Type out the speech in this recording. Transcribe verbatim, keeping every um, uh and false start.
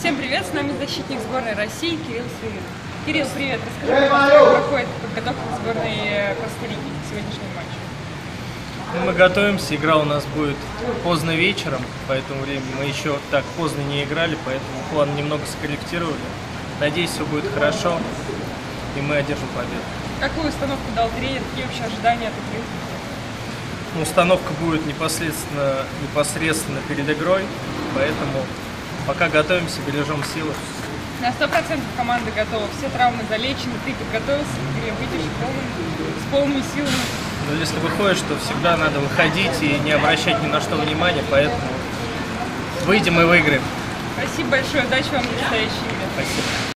Всем привет, с нами защитник сборной России Кирилл Савин. Кирилл, привет, расскажи, как проходит подготовка к сборной Коста-Рики к сегодняшнему матчу? Мы готовимся, игра у нас будет поздно вечером, поэтому время мы еще так поздно не играли, поэтому план немного скорректировали. Надеюсь, все будет хорошо, и мы одержим победу. Какую установку дал тренер, какие вообще ожидания от игры? Ну, установка будет непосредственно, непосредственно перед игрой, поэтому пока готовимся, бережем силы. На сто процентов команда готова, все травмы залечены, ты подготовился к игре, выйдешь полным, с полными силами. Но если выходишь, то всегда надо выходить и не обращать ни на что внимания, поэтому выйдем и выиграем. Спасибо большое, удачи вам в предстоящей игре. Спасибо.